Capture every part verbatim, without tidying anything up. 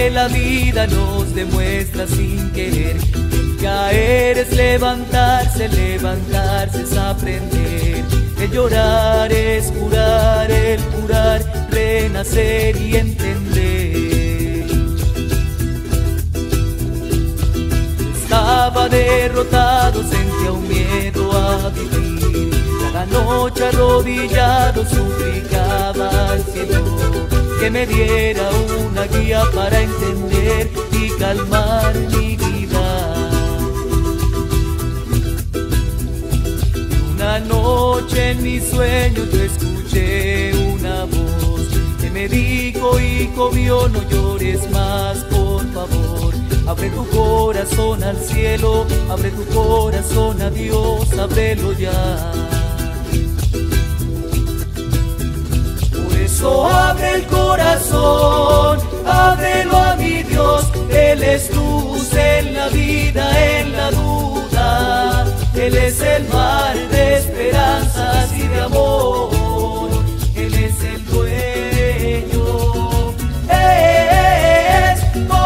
que la vida nos demuestra sin querer. Caer es levantarse, levantarse es aprender. El llorar es curar, el curar, renacer y entender. Estaba derrotado, sentía un miedo a vivir. Cada noche arrodillado suplicaba al cielo que me diera una guía para entender y calmar mi vida. Una noche en mi sueño yo escuché una voz que me dijo: hijo mío, no llores más, por favor. Abre tu corazón al cielo, abre tu corazón a Dios, ábrelo ya. Por eso abre el corazón, ábrelo a mi Dios. Él es luz en la vida, en la duda. Él es el mar de esperanzas y de amor. Él es el dueño, es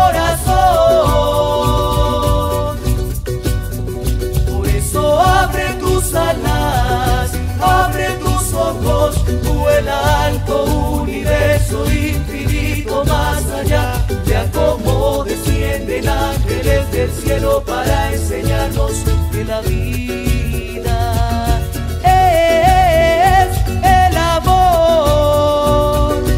corazón. Por eso abre tus alas, abre tus ojos, vuela alto, universo infinito, más allá. Ya como descienden ángeles del cielo para enseñarnos que la vida es el amor.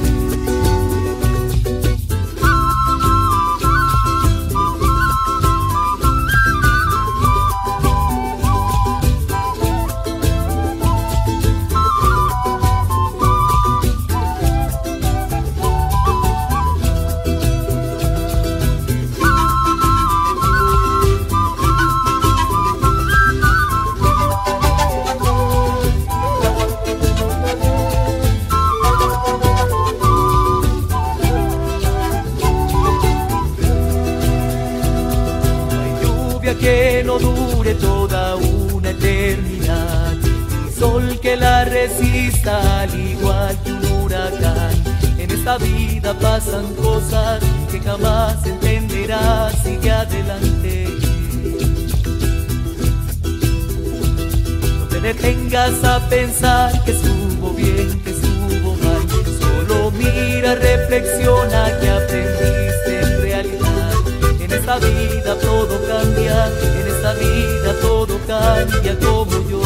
Que no dure toda una eternidad, ni sol que la resista al igual que un huracán. En esta vida pasan cosas que jamás entenderás, sigue adelante. No te detengas a pensar que estuvo bien, que estuvo mal, solo mira, reflexiona que aprendiste en realidad. En esta vida todo cambia, en esta vida todo cambia como yo.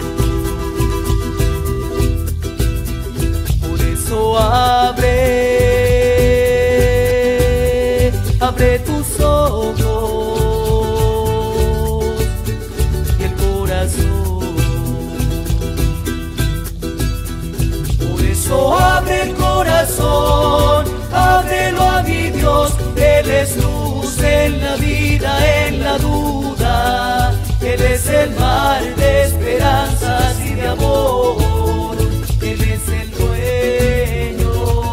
Por eso abre, abre tus ojos y el corazón. Por eso abre el corazón, ábrelo a mi Dios. Él es luz en la vida, en la duda. Él es el mar de esperanzas y de amor. Él es el dueño,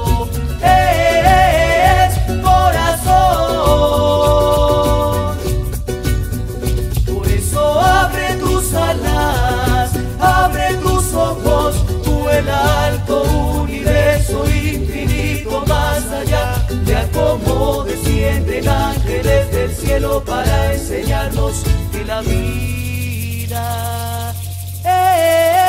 es corazón. Por eso abre tus alas, abre tus ojos, vuela alto, universo infinito, más allá. Ya como descienden ángeles del cielo para enseñarnos que la vida es